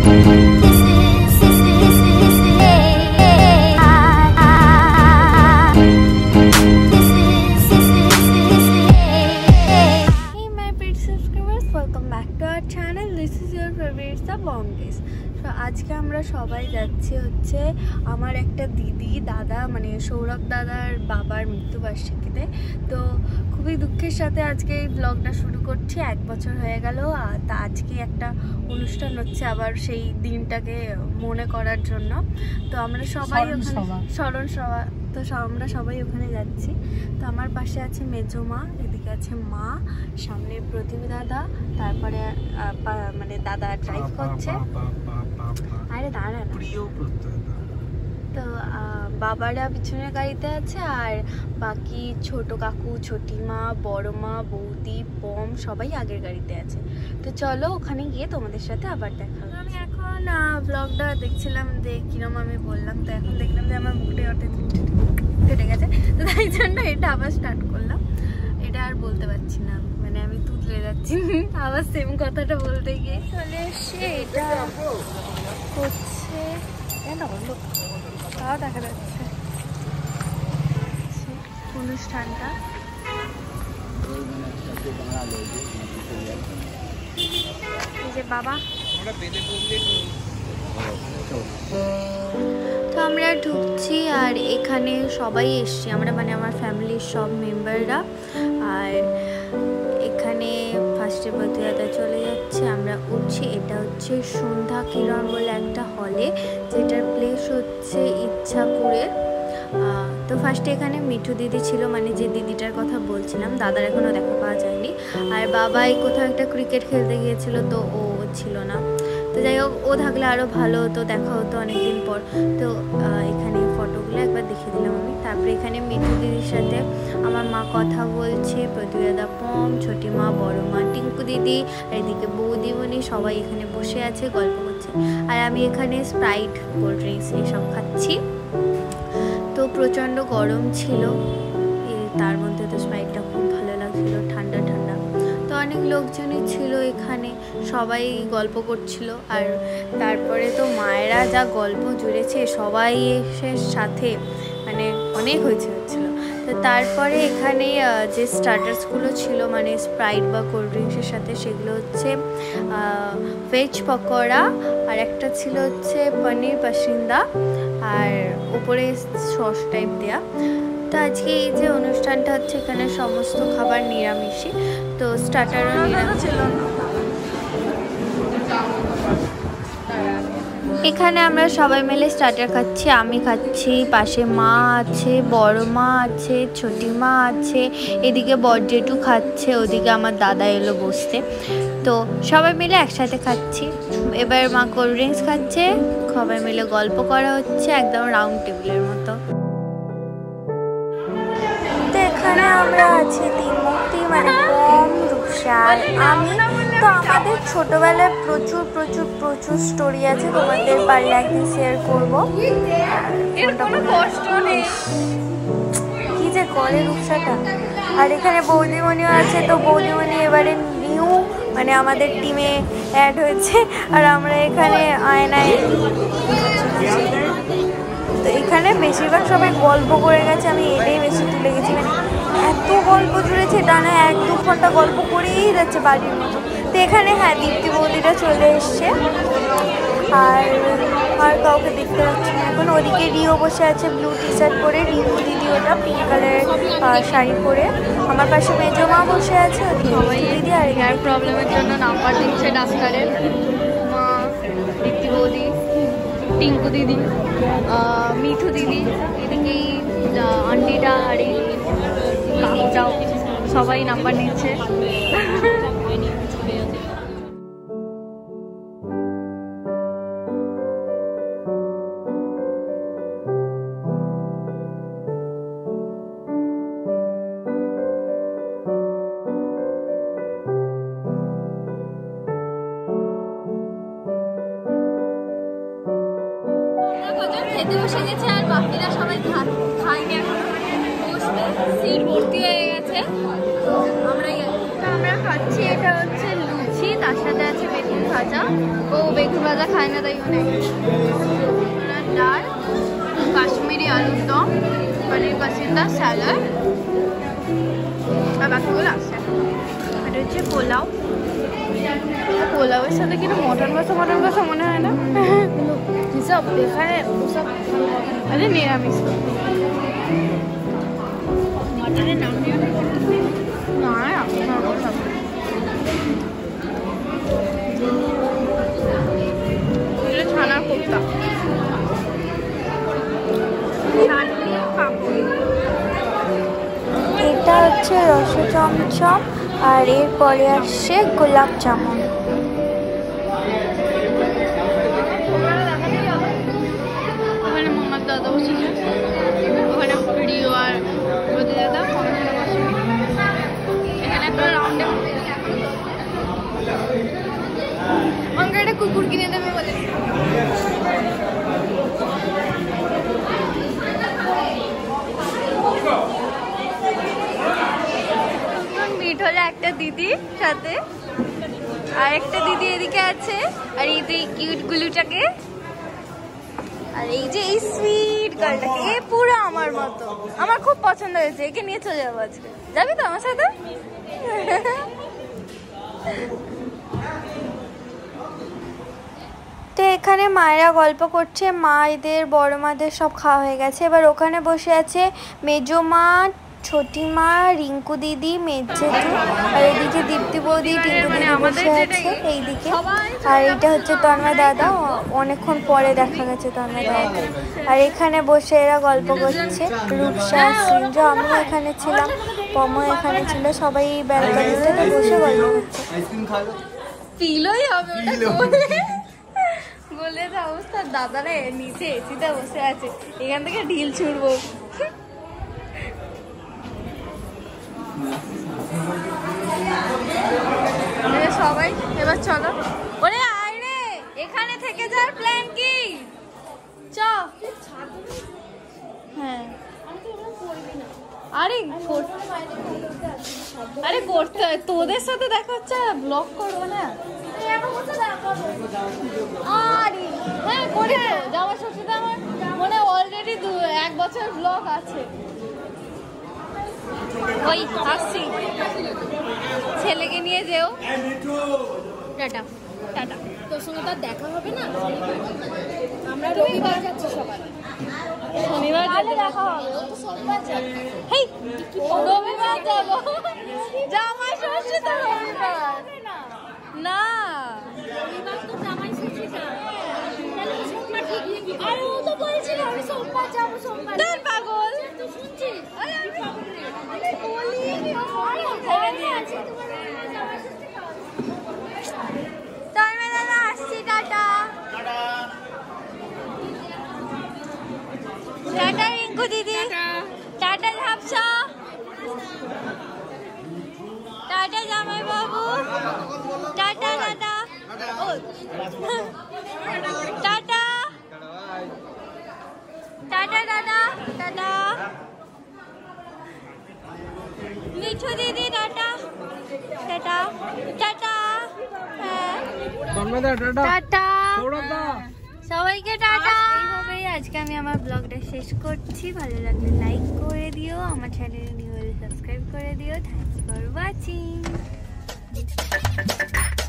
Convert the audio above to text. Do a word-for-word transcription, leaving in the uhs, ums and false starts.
Bong Case। তো আজকে আমরা সবাই যাচ্ছি হচ্ছে আমার একটা দিদি দাদা মানে সৌরভ দাদার বাবার মৃত্যুবার্ষিকীতে। তো খুবই দুঃখের সাথে আজকে এই ব্লগটা শুরু করছি। এক বছর হয়ে গেল, আর তা আজকে একটা অনুষ্ঠান হচ্ছে আবার সেই দিনটাকে মনে করার জন্য। তো আমরা সবাই ওখানে স্মরণ সভা, তো আমরা সবাই ওখানে যাচ্ছি। তো আমার পাশে আছে মেজো মা, এদিকে আছে মা, সামনে প্রতিম দাদা, তারপরে মানে দাদা ড্রাইভ করছে। আরে দাঁড়া না, তো বাবারা পিছনের গাড়িতে আছে, আর বাকি ছোট কাকু, ছোটি মা, বড় মা, বৌদি, পম সবাই আগের গাড়িতে আছে। তো চলো ওখানে গিয়ে তোমাদের সাথে আবার দেখা। আমি এখন ব্লগটা দেখছিলাম যে কিরম আমি বললাম, তো এখন দেখলাম যে আমার মুখে ওঠে কেটে গেছে, তো তাই জন্য এটা আবার স্টার্ট করলাম। এটা আর বলতে পারছি না, মানে আমি তুতলে যাচ্ছি আবার সেম কথাটা বলতে গিয়ে। চলে এসে এটা হচ্ছে তাও দেখা যাচ্ছে অনুষ্ঠানটা। এই যে বাবা, তো আমরা ঢুকছি আর এখানে সবাই এসছি আমরা, মানে আমার ফ্যামিলির সব মেম্বাররা। আর এখানে ফার্স্টে প্রতিদাতা চলে যাচ্ছে, আমরা উঠছি। এটা হচ্ছে সন্ধ্যা কিরণ বলে একটা হলে, যেটার প্লেস হচ্ছে ইচ্ছাপুরে। তো ফার্স্টে এখানে মিঠু দিদি ছিল, মানে যে দিদিটার কথা বলছিলাম, দাদার এখনও দেখা পাওয়া যায়নি। আর বাবাই কোথাও একটা ক্রিকেট খেলতে গিয়েছিল, তো ও ছিল না। তো যাই হোক, ও থাকলে আরও ভালো হতো, দেখা হতো অনেকদিন পর। তো এখানে ফটোগুলো একবার দেখিয়ে দিলাম আমি। তারপরে এখানে মিঠু দিদির সাথে আমার মা কথা বলছে, প্রতিদাদা, পম, ছোটি মা, বড় মা, টিঙ্কু দিদি, আর এদিকে বৌদিমণি সবাই এখানে বসে আছে, গল্প করছে। আর আমি এখানে স্প্রাইট, কোল্ড ড্রিঙ্কস এসব খাচ্ছি। তো প্রচণ্ড গরম ছিল, তার মধ্যে তো স্প্রাইটটা খুব ভালো লাগছিল, ঠান্ডা ঠান্ডা। তো অনেক লোকজনই ছিল এখানে, সবাই গল্প করছিল। আর তারপরে তো মায়েরা যা গল্প জুড়েছে সবাই এসে সাথে, মানে অনেক হয়েছে হচ্ছিল। তো তারপরে এখানে যে স্টার্টার্সগুলো ছিল, মানে স্প্রাইট বা কোল্ড ড্রিঙ্কসের সাথে, সেগুলো হচ্ছে ভেজ পকোড়া, আর একটা ছিল হচ্ছে পনির পাসিন্দা, আর উপরে সস টাইপ দেয়া। তো আজকে এই যে অনুষ্ঠানটা হচ্ছে, এখানে সমস্ত খাবার নিরামিষই, তো স্টার্টারও নিরামিষ ছিল। এখানে আমরা সবাই মিলে স্টার্টার খাচ্ছি, আমি খাচ্ছি, পাশে মা আছে, বড় মা আছে, ছোটি মা আছে, এদিকে বড় জেঠু খাচ্ছে, ওদিকে আমার দাদা এলো বসতে। তো সবাই মিলে একসাথে খাচ্ছি। এবার মা কোল্ড ড্রিঙ্কস খাচ্ছে, সবাই মিলে গল্প করা হচ্ছে, একদম রাউন্ড টেবিলের মতো। তো এখানে আমরা আছি তিন মূর্তি, মানে পম, রূপসা আর আমি। তো আমাদের ছোটবেলায় প্রচুর প্রচুর প্রচুর স্টোরি আছে, তোমাদের পারলে একদিন শেয়ার করবো। কি যে করে রূপসাটা। আর এখানে বৌদিমণিও আছে, তো বৌদিমণি এবারে নিউ, মানে আমাদের টিমে অ্যাড হয়েছে। আর আমরা এখানে আয়নায়, তো এখানে বেশিরভাগ সবাই গল্প করে গেছে, আমি এটাই বেশি তুলে গেছি। মানে এত গল্প জুড়েছে, টানা এক দু ঘন্টা গল্প করেই যাচ্ছে বাড়ির মতো। তো এখানে হ্যাঁ দীপ্তি বৌদিটা চলে এসছে, আর আর কাউকে দেখতে পাচ্ছি না এখন। ওদিকে রিও বসে আছে ব্লু টি শার্ট পরে, রিও দিদি ওটা পিঙ্ক কালারের শাড়ি পরে। আমার পাশে মেজো মা বসে আছে, ওদিকে দিদি। আর হেয়ার প্রবলেমের জন্য নাম্বার দিচ্ছে ডাক্তারের। মা, দীপ্তি বৌদি, টিঙ্কু দিদি, মিঠু দিদি, এদিকে আন্টিটা, আর এই কাকুটাও সবাই নাম্বার নিচ্ছে। খেতে বসে গেছে, আর বাকিরা সবাই খাইনি এখন, বসবে, সিট ভর্তি হয়ে গেছে। আমরাই আমরা খাচ্ছি। এটা হচ্ছে লুচি, লুচি, তার সাথে আছে বেগুন ভাজা। ও বেগুন ভাজা খায় না তাই মানে ডাল, কাশ্মীরি আলুর দম, পনির পাসিন্দা, স্যালাড আর বাকিগুলো আছে। এটা হচ্ছে পোলাও। পোলাওয়ের সাথে কিন্তু মটন কষা মটন কষা মনে হয় না, হিসাব এখানে ওসব আরে নিরামিষ। মটনের নাম নিয়ে না ছানা কোপ্তা, এটা হচ্ছে রস চমচম আর এরপরে আসছে গোলাপ জামুন। ওখানে মোহাম্মদ দাদা বসেছে, ওখানে প্রিয় আর বদি দাদা, এখানে একটা রাউন্ডে আমাকে একটা কুকুর কিনে দেবে বলে। মিট হলো একটা দিদি সাথে, আর একটা দিদি এদিকে আছে, আর এই যে কিউট গুলুটাকে, আর এই যে এই সুইট গার্লটাকে, এ পুরো আমার মতো, আমার খুব পছন্দ হয়েছে, একে নিয়ে চলে যাবো আজকে। যাবি তো আমার সাথে? তো এখানে মায়েরা গল্প করছে, মায়েদের বড় মাদের সব খাওয়া হয়ে গেছে। এবার ওখানে বসে আছে মেজো মা, ছোটি মা, রিঙ্কু দিদি, মেজেঠু, আর এদিকে দীপ্তি বৌদি, টিঙ্কু দিদি বসে আছে এইদিকে। আর এটা হচ্ছে তন্ময় দাদা, অনেকক্ষণ পরে দেখা গেছে তন্ময় দাদা। আর এখানে বসে এরা গল্প করছে, রূপসা, সিঞ্জ, আমিও এখানে ছিলাম, পমো এখানে ছিল, সবাই ব্যালকনিতে বসে গল্প করছে। ফিলই হবে বলে যে অবস্থা, দাদারা নিচে এসিতে বসে আছে, এখান থেকে ঢিল ছুড়বো। সবাই এবার চলো, ওরে আয় রে, এখানে থেকে যাওয়ার প্ল্যান কি? চ হ্যাঁ, আরে আরে করতে হয়, তোদের সাথে দেখা হচ্ছে, ব্লগ করবো না? আরে হ্যাঁ করে জামা ষষ্ঠীতে আমার মনে অলরেডি এক বছর ব্লগ আছে। ওই আসছি, ছেলেকে নিয়ে যেও। Tata tata. তোর সঙ্গে তো দেখা হবে না, আমরা রবিবার যাচ্ছি সকালে, শনিবার দেখা হবে, সোমবার যাবো। হেই রবিবার যাবো, জামাই ষষ্ঠী তো রবিবার না, রবিবার তো জামাই ষষ্ঠীটা, তাহলে সোমবার ঠিক নাকি? আরে ও তো বলছিল আমি সোমবার যাবো, সোমবার। তোর পাগল তুই শুনছিস? আরে আমি পাগল না, আমি বলি কি আরে ওখানে নিয়ে আছে তোমার জামাই ষষ্ঠী খাও। তাই মেলা না আসছি, টাটা টাটা টাটা রিঙ্কু দিদি, টাটা ঝাপসা, টাটা জামাই বাবু, টাটা টাটা, ও tata tata tata tata, Mithu দিদি টাটা টাটা টাটা, হ্যাঁ টাটা সবাইকে টাটা। এইভাবেই আজকে আমি আমার ব্লগটা শেষ করছি। ভালো লাগলে লাইক করে দিও, আমার চ্যানেলে নিউ হলে সাবস্ক্রাইব করে দিও। Thanks for watching.